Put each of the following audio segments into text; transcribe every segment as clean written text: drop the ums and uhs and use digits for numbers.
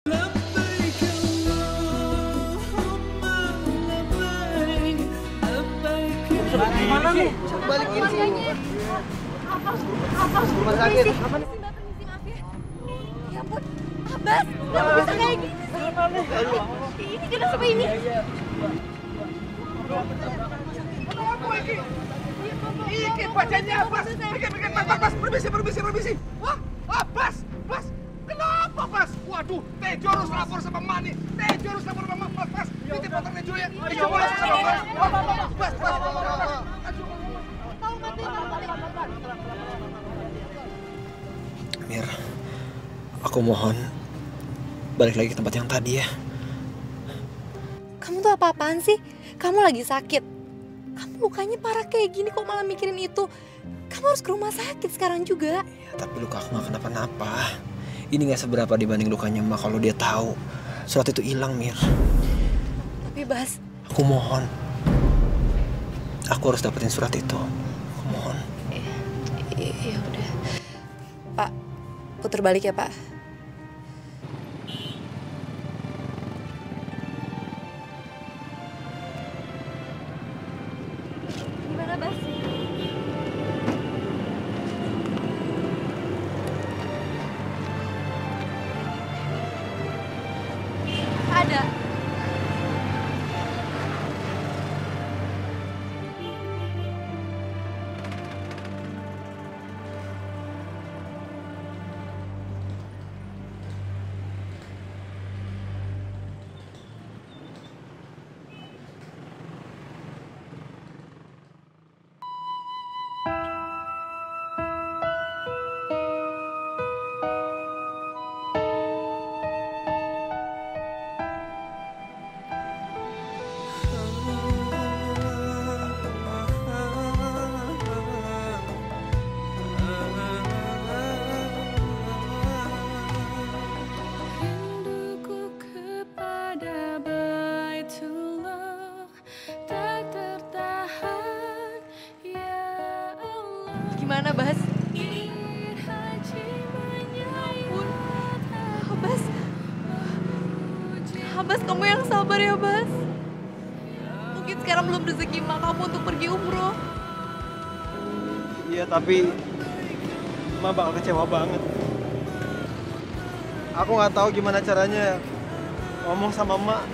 Mana nih? Balikin sih. Apa? Rumah sakit. Apa nih? Permisi, maaf ya. Ya ampun, Abbas, kenapa bisa kayak gini sih? Ini kenapa ini? Iki bacanya Bas. Bikin permisi. Wah, Bas. Kenapa Bas? Waduh, Tejo harus lapor sama Mani. Tejo harus lapor sama Bas. Titip motor Tejo ya. Tejo harus sama Bas. Bas. Mir, aku mohon balik lagi ke tempat yang tadi ya. Kamu tuh apa-apaan sih? Kamu lagi sakit. Kamu lukanya parah kayak gini kok malah mikirin itu. Kamu harus ke rumah sakit sekarang juga. Ya, tapi luka aku gak kenapa-napa. Ini gak seberapa dibanding lukanya Emak kalau dia tahu surat itu hilang, Mir. Tapi Bas, aku mohon. Aku harus dapetin surat itu. Aku mohon. Ya udah. Pak, putar balik ya, Pak. Gimana, Bas? Ada. Gimana, Bas? Ya ampun. Bas. Bas, kamu yang sabar ya, Bas. Mungkin sekarang belum rezeki Mak kamu untuk pergi umroh. Iya, tapi Emak bakal kecewa banget. Aku nggak tahu gimana caranya ngomong sama Emak.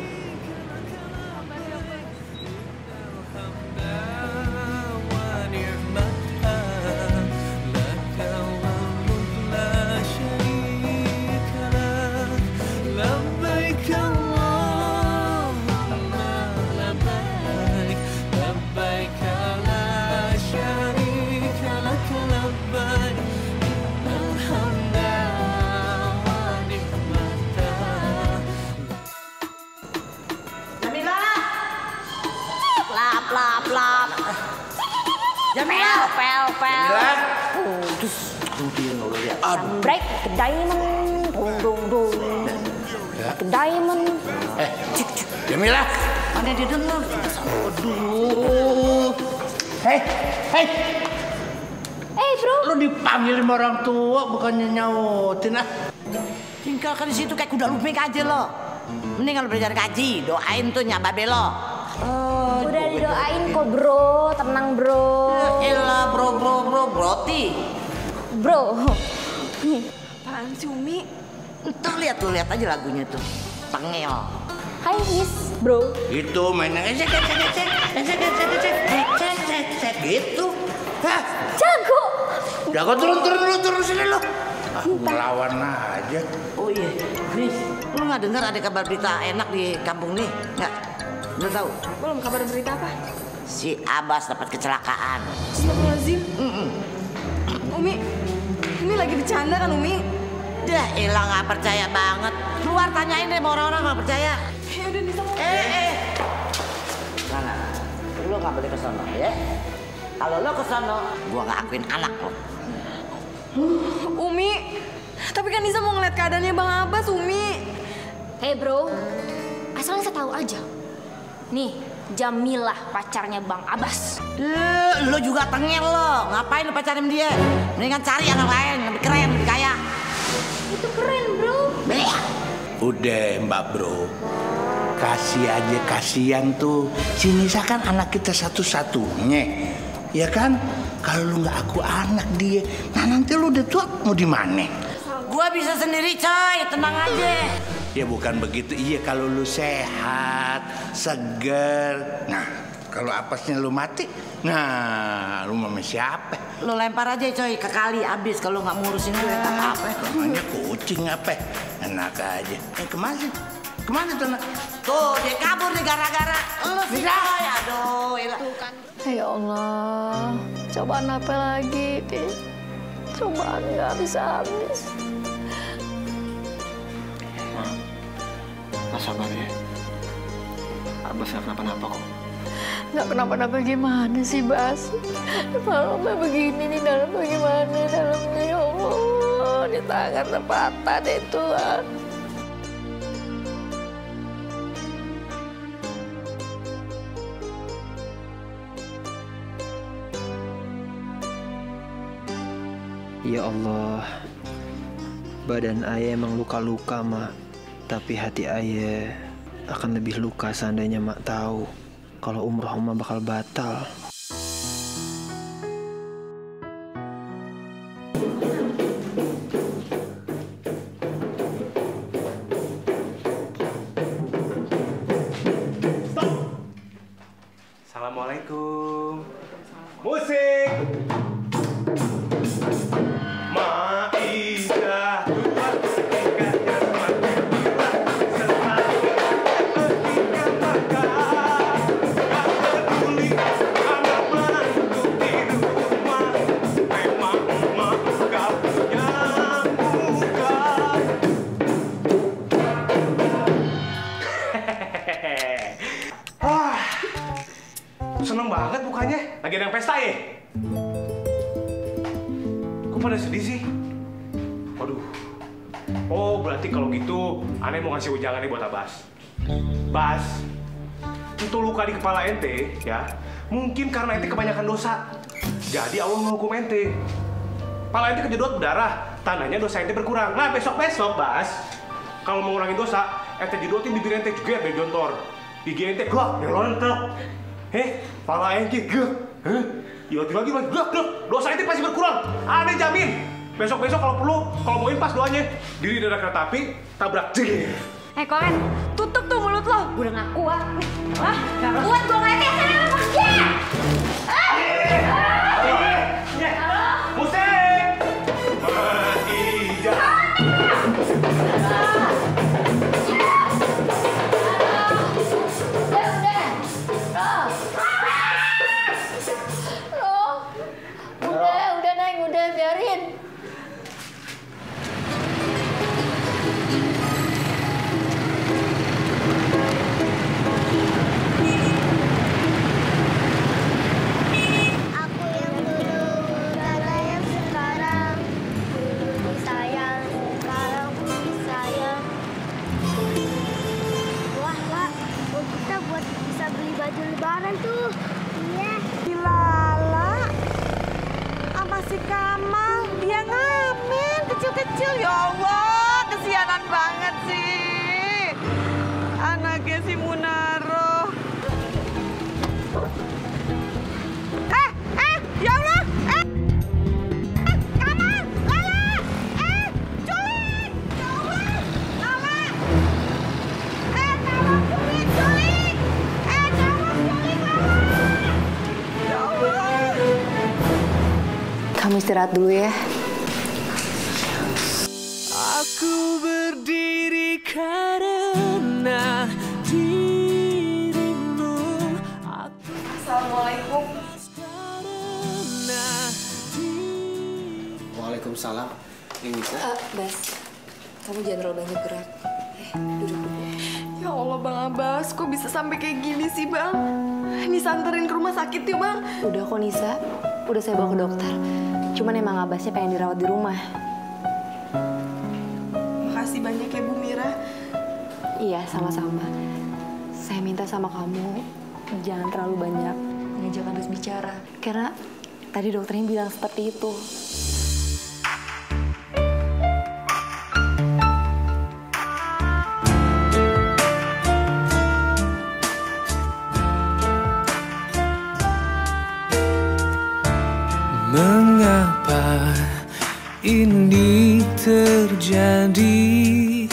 Lap. Jamila, pel. Break ke diamond, dung. Ke diamond. Jamila. Mana dia dengar? Aduh. Hei, Bro. Lu dipanggil sama orang tua bukannya nyautin ah. Tinggalkan di situ kayak kuda lumping aja lo. Mending kalau belajar ngaji, doain tuh nyababe lo. Udah didoain kok, Bro. Tenang, Bro. Elah, broti. Bro. Apaan sih, Umi? Ntar lihat aja lagunya tuh. Tengel. Hai, Miss, Bro. Itu mainnya cek gitu. Hah? Jago. Jago turun sini lo. Ngelawan aja. Oh iya, Miss, lu nggak dengar ada kabar berita enak di kampung nih? Nggak? Udah tahu? Belum, kabar berita apa? Si Abbas dapat kecelakaan. Astagfirullahaladzim. Umi, ini lagi bercanda kan, Umi? Dah, elah nggak percaya banget. Keluar tanyain deh sama orang-orang nggak percaya. Ya udah nih sama. Nana, lu nggak boleh ke sono ya. Kalau lo ke sono, gua nggak akuin anak lo. Umi, tapi kan Nisa mau ngeliat keadaannya Bang Abbas, Umi. Hei, Bro. Asal saya tahu aja. Nih, Jamilah pacarnya Bang Abbas. Lo juga tengil lo. Ngapain lo pacarin dia? Mendingan cari yang lain, lebih keren, lebih kaya. Itu keren, Bro. Udah Mbak Bro, kasih aja, kasihan tuh. Si Nisa kan anak kita satu-satunya, ya kan? Kalau lu nggak aku anak dia, nah nanti lu udah tua mau di mana? Gua bisa sendiri coy, tenang aja. Ya bukan begitu, iya kalau lu sehat, seger. Nah, kalau apesnya lu mati, nah lu sama siapa? Lu lempar aja coy ke kali abis kalau nggak ngurusin gue tak apa. Namanya kucing apa? Enak aja. Kemana? Kemana tuh anak? Tuh dia kabur nih gara-gara lu sih coy. Aduh, Ya Allah, cobaan apa lagi nih? Cobaan nggak habis-habis. Sabar ya. Abbas gak kenapa-napa kok. Nggak kenapa-napa gimana sih, Bas? Malamnya begini nih, dalamnya gimana? Dalamnya ya Allah, di tangan patah deh Tuhan. Ya Allah, badan ayah emang luka-luka, Mak. Tapi hati ayah akan lebih luka seandainya Mak tahu kalau umroh Mak bakal batal. Stop! Assalamualaikum. Musik! Maidah tua ketikanya semakin gila selalu ketika makan. Gak peduli anak menantu di rumah, memang emak gak punya muka. Seneng banget mukanya. Lagi ada yang pesta ya? Kok pada sedih sih? Waduh. Oh, berarti kalau gitu aneh mau ngasih ujangan nih buat Abbas. Bas, itu luka di kepala ente ya, mungkin karena ente kebanyakan dosa. Jadi Allah menghukum ente. Kepala ente kejedot berdarah, tandanya dosa ente berkurang. Nah, besok-besok, Bas, kalau mau ngurangin dosa, ente jedotin bibir ente juga biar jontor. Gigi ente gak, nyelontok. Kepala ente gak. Lagi, gak. Dosa ente pasti berkurang. Aneh jamin. Besok-besok kalau perlu, kalau mau impas doanya, diri dari kereta api, tabrak. Koren, tutup tuh mulut lo. Gue udah gak kuat. Wah, gak kuat gue ngeliatnya. Sana lo pergi. Musik! Maidah. Udah, Neng, udah biarin. Aku yang dulu, Rara yang sekarang. Dulu sayang, sekarang disayang. Wah, Kak, buat kita buat bisa beli baju lebaran tuh. Iya. Lala sama si Kamal, dia ngamen kecil-kecil. Ya Allah, kesianan banget sih anaknya si Munaro. Ya Allah, Kamal, Lala, culik, ya Allah, Lala, Kamal culik, Kamal culik, Lala, ya Allah. Kamu istirahat dulu ya. Aku berdiri karena dirimu. Assalamualaikum. Waalaikumsalam. Yang bisa? Bas, kamu jangan terlalu banyak gerak. Duduk dulu. Ya Allah Bang Abbas, kok bisa sampai kayak gini sih Bang? Nisa anterin ke rumah sakit yuk Bang. Udah kok Nisa, udah saya bawa ke dokter. Cuman emang Abbasnya pengen dirawat di rumah. Makasih banyak ya Bu Mira. Iya, sama-sama. Saya minta sama kamu, jangan terlalu banyak ngajak Abbas bicara. Karena tadi dokternya bilang seperti itu. Mengapa ini terjadi?